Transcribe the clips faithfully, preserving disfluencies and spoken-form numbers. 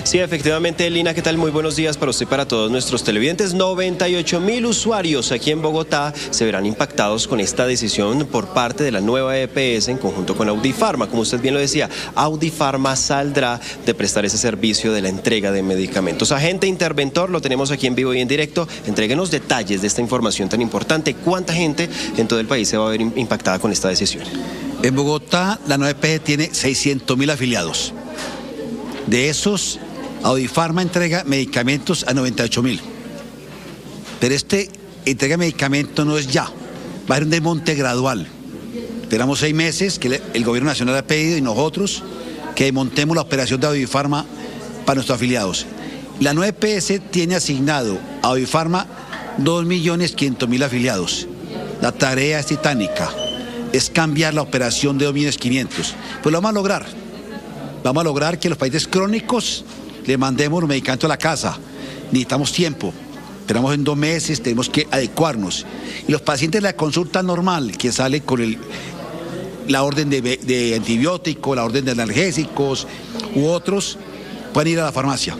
Sí, efectivamente, Lina, ¿qué tal? Muy buenos días para usted y para todos nuestros televidentes. noventa y ocho mil usuarios aquí en Bogotá se verán impactados con esta decisión por parte de la nueva E P S en conjunto con Audifarma. Como usted bien lo decía, Audifarma saldrá de prestar ese servicio de la entrega de medicamentos. Agente interventor, lo tenemos aquí en vivo y en directo. Entréguenos detalles de esta información tan importante. ¿Cuánta gente en todo el país se va a ver impactada con esta decisión? En Bogotá, la nueva E P S tiene seiscientos mil afiliados. De esos, Audifarma entrega medicamentos a noventa y ocho mil. Pero este entrega de medicamentos no es ya, va a ser un desmonte gradual. Esperamos seis meses que el Gobierno Nacional ha pedido y nosotros que desmontemos la operación de Audifarma para nuestros afiliados. La nueva E P S tiene asignado a Audifarma dos millones quinientos mil afiliados. La tarea es titánica. Es cambiar la operación de dos millones quinientos mil. Pues lo vamos a lograr. Vamos a lograr que los pacientes crónicos le mandemos los medicamentos a la casa. Necesitamos tiempo. Esperamos en dos meses, tenemos que adecuarnos. Y los pacientes de la consulta normal, que sale con el, la orden de, de antibióticos, la orden de analgésicos u otros, pueden ir a la farmacia.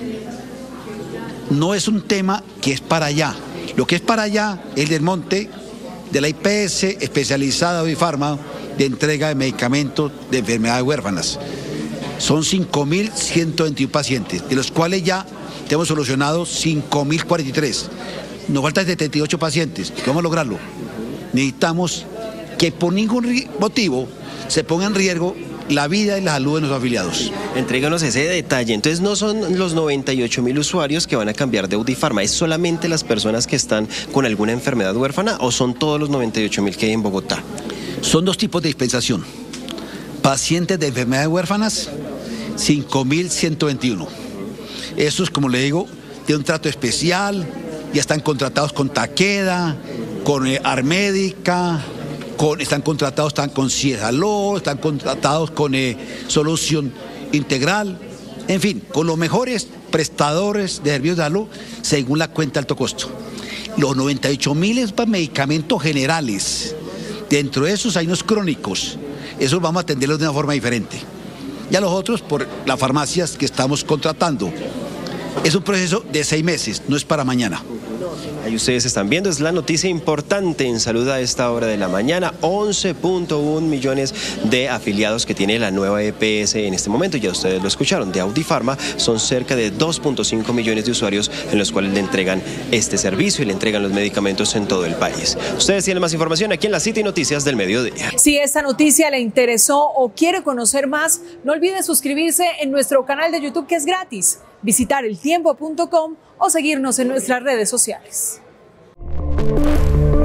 No es un tema que es para allá. Lo que es para allá es el desmonte de la I P S especializada Audifarma de entrega de medicamentos de enfermedades huérfanas. Son cinco mil ciento veintiuno pacientes, de los cuales ya tenemos solucionados cinco mil cuarenta y tres. Nos faltan setenta y ocho pacientes. ¿Cómo lograrlo? Necesitamos que por ningún motivo se ponga en riesgo la vida y la salud de nuestros afiliados. Entréganos ese detalle. Entonces no son los noventa y ocho mil usuarios que van a cambiar de Audifarma, ¿es solamente las personas que están con alguna enfermedad huérfana o son todos los noventa y ocho mil que hay en Bogotá? Son dos tipos de dispensación. Pacientes de enfermedades huérfanas, cinco mil ciento veintiuno. Esos, como le digo, tienen un trato especial, ya están contratados con Takeda, con eh, Armédica, Con, están contratados están con Cisaló, están contratados con eh, Solución Integral, en fin, con los mejores prestadores de servicios de salud según la cuenta de alto costo. Los noventa y ocho mil es para medicamentos generales, dentro de esos hay unos crónicos, esos vamos a atenderlos de una forma diferente. Ya los otros por las farmacias que estamos contratando. Es un proceso de seis meses, no es para mañana. Ahí ustedes están viendo, es la noticia importante en salud a esta hora de la mañana. once punto uno millones de afiliados que tiene la nueva E P S en este momento. Ya ustedes lo escucharon, de Audifarma son cerca de dos punto cinco millones de usuarios en los cuales le entregan este servicio y le entregan los medicamentos en todo el país. Ustedes tienen más información aquí en la City Noticias del Mediodía. Si esta noticia le interesó o quiere conocer más, no olvide suscribirse en nuestro canal de YouTube, que es gratis, visitar el tiempo punto com o seguirnos en nuestras redes sociales.